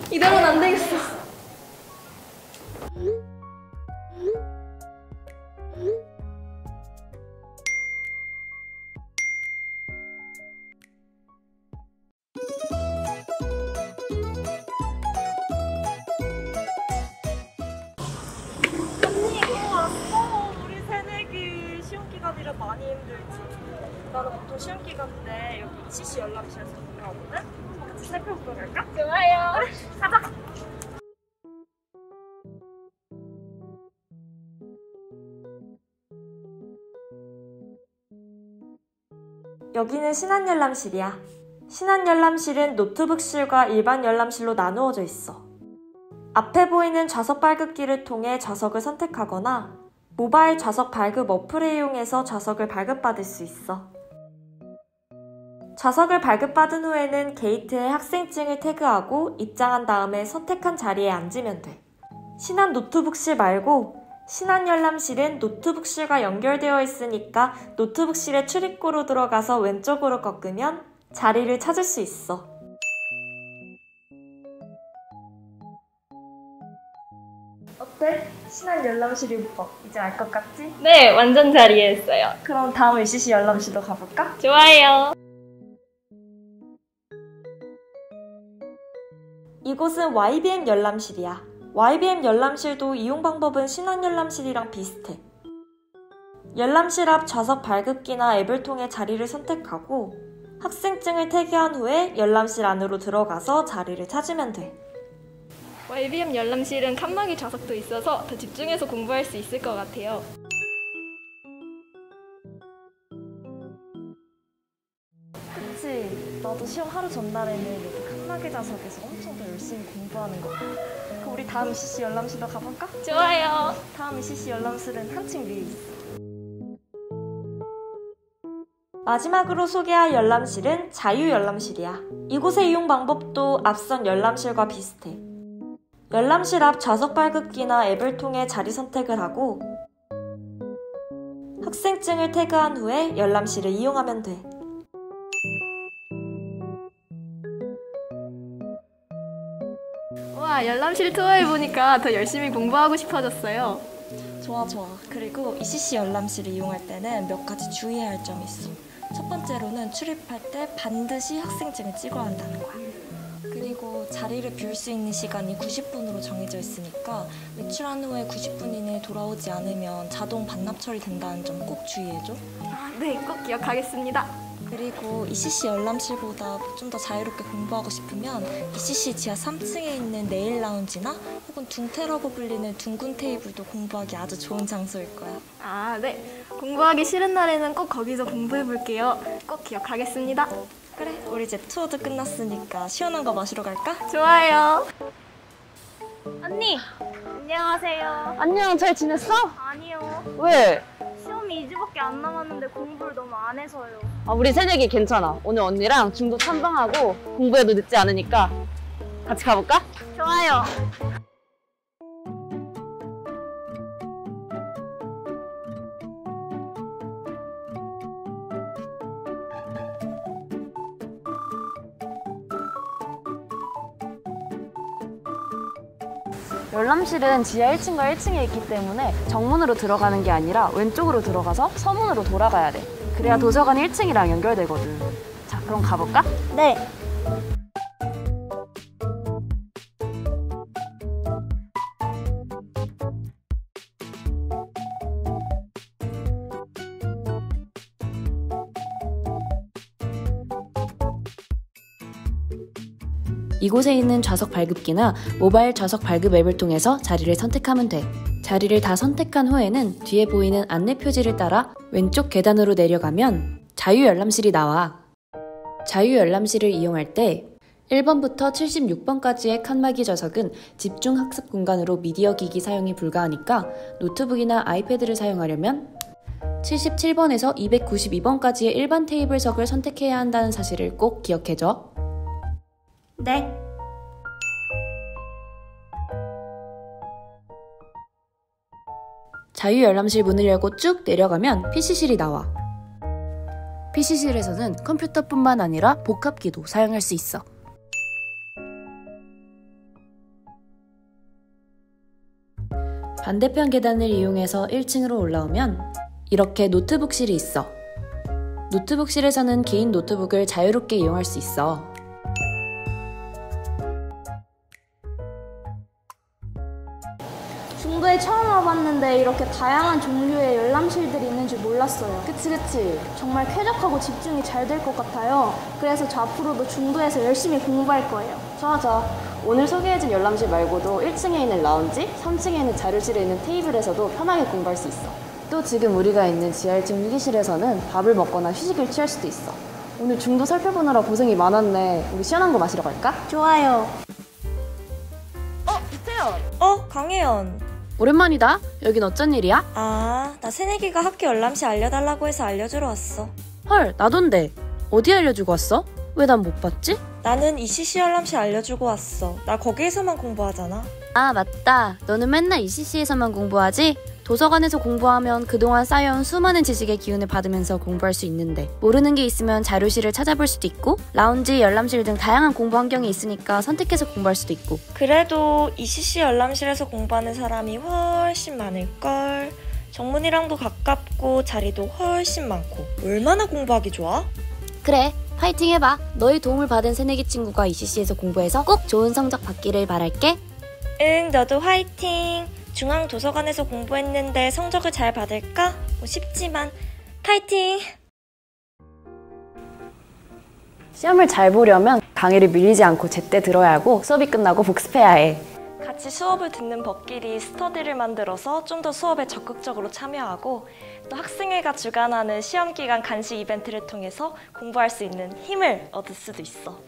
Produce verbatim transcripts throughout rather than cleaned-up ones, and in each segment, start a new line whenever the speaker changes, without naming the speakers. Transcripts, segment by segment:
이대로는 안 되겠어.
언니 이거 왔어. 우리 새내기 시험 기간이라 많이 힘들지. 나는 보통 시험 기간 때 여기 이씨씨 열람실에서 공부하거든? 같이 살펴보러 갈까?
좋아요.
그래, 가자.
여기는 신한열람실이야. 신한열람실은 노트북실과 일반 열람실로 나누어져 있어. 앞에 보이는 좌석 발급기를 통해 좌석을 선택하거나 모바일 좌석 발급 어플을 이용해서 좌석을 발급받을 수 있어. 좌석을 발급받은 후에는 게이트에 학생증을 태그하고 입장한 다음에 선택한 자리에 앉으면 돼. 신한 노트북실 말고 신한열람실은 노트북실과 연결되어 있으니까 노트북실의 출입구로 들어가서 왼쪽으로 꺾으면 자리를 찾을 수 있어.
어때? 신한열람실 율법 이제 알 것 같지?
네, 완전 잘 이해했어요.
그럼 다음 이씨씨 열람실도 가볼까?
좋아요.
이곳은 와이비엠 열람실이야. 와이비엠 열람실도 이용 방법은 신한열람실이랑 비슷해. 열람실 앞 좌석 발급기나 앱을 통해 자리를 선택하고 학생증을 태기한 후에 열람실 안으로 들어가서 자리를 찾으면 돼.
와이비엠 열람실은 칸막이 좌석도 있어서 더 집중해서 공부할 수 있을 것 같아요.
그치. 나도 시험 하루 전날에는 여기 칸막이 좌석에서 엄청 더 열심히 공부하는 거. 그럼 우리 다음 이씨씨 열람실로 가볼까?
좋아요.
다음 이씨씨 열람실은 한층 위에 있어.
마지막으로 소개할 열람실은 자유열람실이야. 이곳의 이용 방법도 앞선 열람실과 비슷해. 열람실 앞 좌석 발급기나 앱을 통해 자리 선택을 하고 학생증을 태그한 후에 열람실을 이용하면 돼.
와, 열람실 투어해보니까 더 열심히 공부하고 싶어졌어요.
좋아 좋아. 그리고 이씨씨 열람실을 이용할 때는 몇 가지 주의해야 할 점이 있어. 첫 번째로는 출입할 때 반드시 학생증을 찍어야 한다는 거야. 그리고 자리를 비울 수 있는 시간이 구십 분으로 정해져 있으니까 외출한 후에 구십 분 이내에 돌아오지 않으면 자동 반납 처리된다는 점 꼭 주의해줘.
아, 네, 꼭 기억하겠습니다.
그리고 이씨씨 열람실보다 좀 더 자유롭게 공부하고 싶으면 이씨씨 지하 삼 층에 있는 네일 라운지나 혹은 둥테라고 불리는 둥근 테이블도 공부하기 아주 좋은 장소일 거야.
아, 네. 공부하기 싫은 날에는 꼭 거기서 공부해볼게요. 꼭 기억하겠습니다.
그래, 우리 이제 투어도 끝났으니까 시원한 거 마시러 갈까?
좋아요.
언니!
안녕하세요.
안녕, 잘 지냈어?
아니요.
왜?
시험이 이 주밖에 안 남았는데 공부를 너무 안 해서요.
아, 우리 새내기 괜찮아. 오늘 언니랑 중도 탐방하고 공부해도 늦지 않으니까 같이 가볼까?
좋아요.
열람실은 지하 일 층과 일 층에 있기 때문에 정문으로 들어가는 게 아니라 왼쪽으로 들어가서 서문으로 돌아가야 돼. 그래야 도서관 일 층이랑 연결되거든. 자, 그럼 가볼까?
네.
이곳에 있는 좌석 발급기나 모바일 좌석 발급 앱을 통해서 자리를 선택하면 돼. 자리를 다 선택한 후에는 뒤에 보이는 안내 표지를 따라 왼쪽 계단으로 내려가면 자유열람실이 나와. 자유열람실을 이용할 때 일 번부터 칠십육 번까지의 칸막이 좌석은 집중 학습 공간으로 미디어 기기 사용이 불가하니까 노트북이나 아이패드를 사용하려면 칠십칠 번에서 이백구십이 번까지의 일반 테이블석을 선택해야 한다는 사실을 꼭 기억해줘.
네.
자유열람실 문을 열고 쭉 내려가면 피씨실이 나와. 피씨실에서는 컴퓨터뿐만 아니라 복합기도 사용할 수 있어. 반대편 계단을 이용해서 일 층으로 올라오면 이렇게 노트북실이 있어. 노트북실에서는 개인 노트북을 자유롭게 이용할 수 있어.
중도에 처음 와봤는데 이렇게 다양한 종류의 열람실들이 있는 줄 몰랐어요.
그치 그치.
정말 쾌적하고 집중이 잘 될 것 같아요. 그래서 저 앞으로도 중도에서 열심히 공부할 거예요.
좋아 좋아. 오늘 소개해준 열람실 말고도 일 층에 있는 라운지, 삼 층에 있는 자료실에 있는 테이블에서도 편하게 공부할 수 있어. 또 지금 우리가 있는 지하 일 층 휴게실에서는 밥을 먹거나 휴식을 취할 수도 있어. 오늘 중도 살펴보느라 고생이 많았네. 우리 시원한 거 마시러 갈까?
좋아요.
어, 강혜연.
오랜만이다. 여긴 어쩐 일이야?
아, 나 새내기가 학교 열람실 알려달라고 해서 알려주러 왔어.
헐, 나돈데. 어디 알려주고 왔어? 왜 난 못 봤지?
나는 이씨씨 열람실 알려주고 왔어. 나 거기에서만 공부하잖아.
아, 맞다. 너는 맨날 이씨씨에서만 공부하지? 도서관에서 공부하면 그동안 쌓여온 수많은 지식의 기운을 받으면서 공부할 수 있는데 모르는 게 있으면 자료실을 찾아볼 수도 있고 라운지, 열람실 등 다양한 공부 환경이 있으니까 선택해서 공부할 수도 있고.
그래도 이씨씨 열람실에서 공부하는 사람이 훨씬 많을걸. 정문이랑도 가깝고 자리도 훨씬 많고 얼마나 공부하기 좋아?
그래, 파이팅 해봐. 너의 도움을 받은 새내기 친구가 이씨씨에서 공부해서 꼭 좋은 성적 받기를 바랄게.
응, 너도 화이팅! 중앙도서관에서 공부했는데 성적을 잘 받을까? 뭐 쉽지만 파이팅!
시험을 잘 보려면 강의를 밀리지 않고 제때 들어야 하고 수업이 끝나고 복습해야 해.
같이 수업을 듣는 법끼리 스터디를 만들어서 좀 더 수업에 적극적으로 참여하고 또 학생회가 주관하는 시험기간 간식 이벤트를 통해서 공부할 수 있는 힘을 얻을 수도 있어.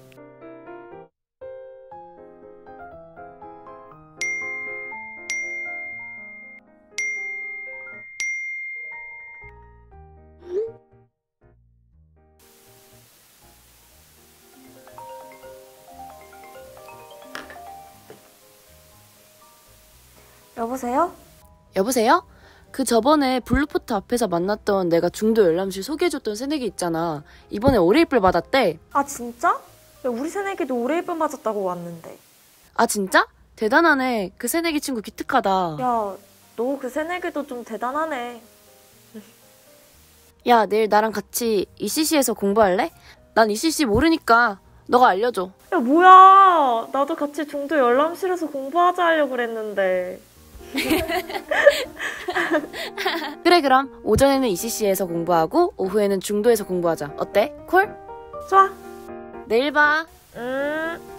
여보세요?
여보세요? 그 저번에 블루포트 앞에서 만났던 내가 중도 열람실 소개해줬던 새내기 있잖아. 이번에 올해입을 받았대.
아 진짜? 야, 우리 새내기도 올해입을 맞았다고 왔는데.
아 진짜? 대단하네. 그 새내기 친구 기특하다.
야, 너 그 새내기도 좀 대단하네.
야, 내일 나랑 같이 이씨씨에서 공부할래? 난 이씨씨 모르니까 너가 알려줘.
야 뭐야, 나도 같이 중도 열람실에서 공부하자 하려고 그랬는데.
그래, 그럼 오전에는 이씨씨에서 공부하고 오후에는 중도에서 공부하자. 어때? 콜?
좋아.
내일 봐.
음.